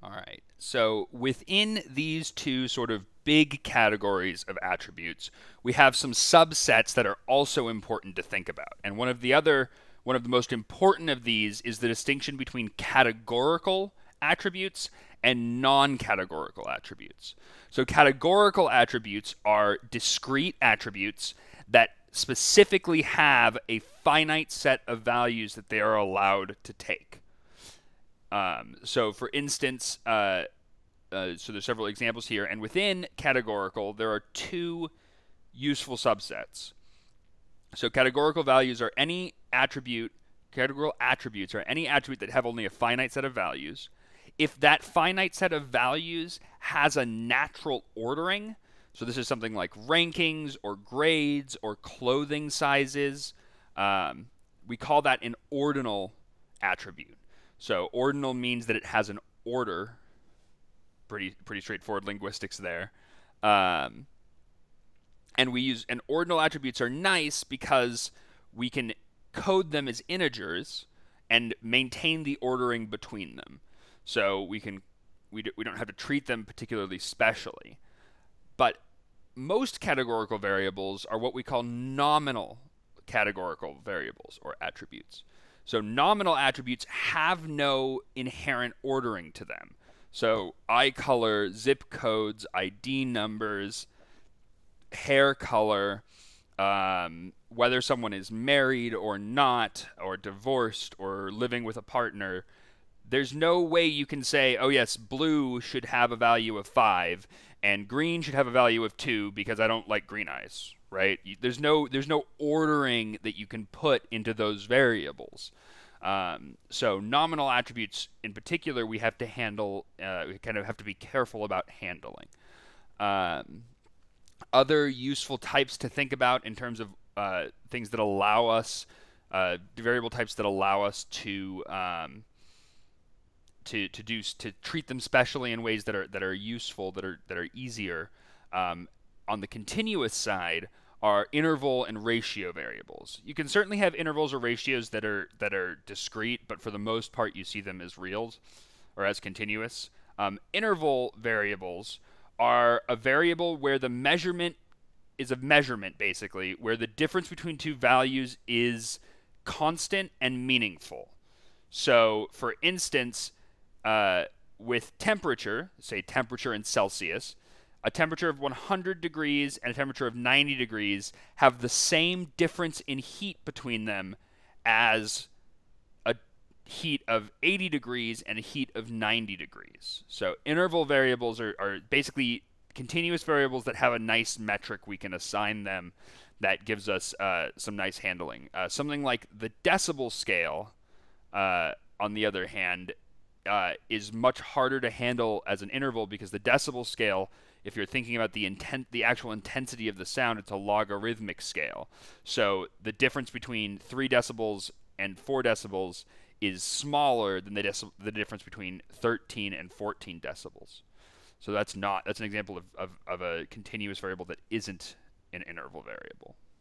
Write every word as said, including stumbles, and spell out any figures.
All right. So within these two sort of big categories of attributes, we have some subsets that are also important to think about. And one of the other, one of the most important of these is the distinction between categorical attributes and non-categorical attributes. So categorical attributes are discrete attributes that specifically have a finite set of values that they are allowed to take. Um, so, for instance, uh, uh, so there's several examples here, and within categorical, there are two useful subsets. So, categorical values are any attribute, categorical attributes are any attribute that have only a finite set of values. If that finite set of values has a natural ordering, so this is something like rankings or grades or clothing sizes, um, we call that an ordinal attribute. So ordinal means that it has an order. Pretty pretty straightforward linguistics there. Um, and we use and ordinal attributes are nice because we can code them as integers and maintain the ordering between them. So we can we do, we don't have to treat them particularly specially. But most categorical variables are what we call nominal categorical variables or attributes. So nominal attributes have no inherent ordering to them. So eye color, zip codes, I D numbers, hair color, um, whether someone is married or not, or divorced, or living with a partner, there's no way you can say, oh yes, blue should have a value of five, and green should have a value of two because I don't like green eyes. Right? There's no there's no ordering that you can put into those variables. Um, so nominal attributes in particular, we have to handle. Uh, we kind of have to be careful about handling. Um, other useful types to think about in terms of uh, things that allow us, uh, variable types that allow us to um, to to do to treat them specially in ways that are that are useful, that are that are easier. Um, on the continuous side are interval and ratio variables. You can certainly have intervals or ratios that are that are discrete, but for the most part you see them as reals or as continuous. Um, interval variables are a variable where the measurement is a measurement, basically, where the difference between two values is constant and meaningful. So, for instance, uh, with temperature, say temperature in Celsius, a temperature of one hundred degrees and a temperature of ninety degrees have the same difference in heat between them as a heat of eighty degrees and a heat of ninety degrees. So interval variables are, are basically continuous variables that have a nice metric we can assign them that gives us uh, some nice handling. Uh, something like the decibel scale, uh, on the other hand, uh, is much harder to handle as an interval because the decibel scale, if you're thinking about the intent, the actual intensity of the sound, it's a logarithmic scale. So the difference between three decibels and four decibels is smaller than the, deci the difference between thirteen and fourteen decibels. So that's not that's an example of, of, of a continuous variable that isn't an interval variable.